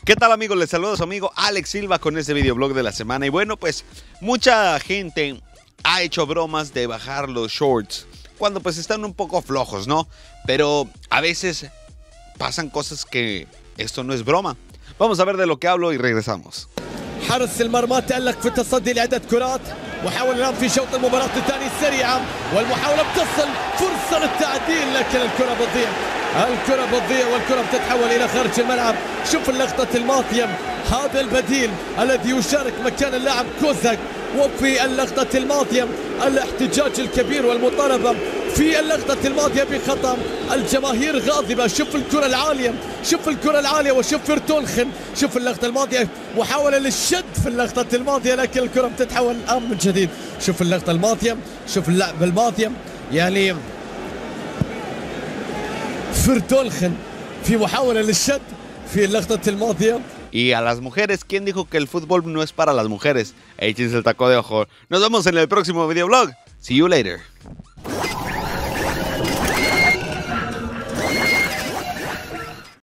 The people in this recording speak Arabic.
¿Qué tal, amigos? Les saluda su amigo Alex Silva con este videoblog de la semana. Y bueno, pues mucha gente ha hecho bromas de bajar los shorts cuando pues están un poco flojos, ¿no? Pero a veces pasan cosas que esto no es broma. Vamos a ver de lo que hablo y regresamos. حارس المرمى تألق في التصدي لعدة كرات وحاول الآن في شوط المباراة الثاني سريعة والمحاولة بتصل فرصة للتعديل لكن الكرة بتضيع والكرة بتتحول إلى خارج الملعب. شوف اللقطة الماضية هذا البديل الذي يشارك مكان اللاعب كوزاك وفي اللقطة الماضية الاحتجاج الكبير والمطالبة في اللقطة الماضية بخطأ. الجماهير غاضبة. شوف الكرة العالية وشوف فيرتونخن. شوف اللقطة الماضية محاولة للشد في اللقطة الماضية لكن الكرة بتتحول الآن من جديد. شوف اللقطة الماضية شوف اللعبة الماضية يعني فيرتونخن في محاولة للشد في اللقطة الماضية. Y a las mujeres, ¿quién dijo que el fútbol no es para las mujeres? Échense el taco de ojo. Nos vemos en el próximo videoblog. See you later.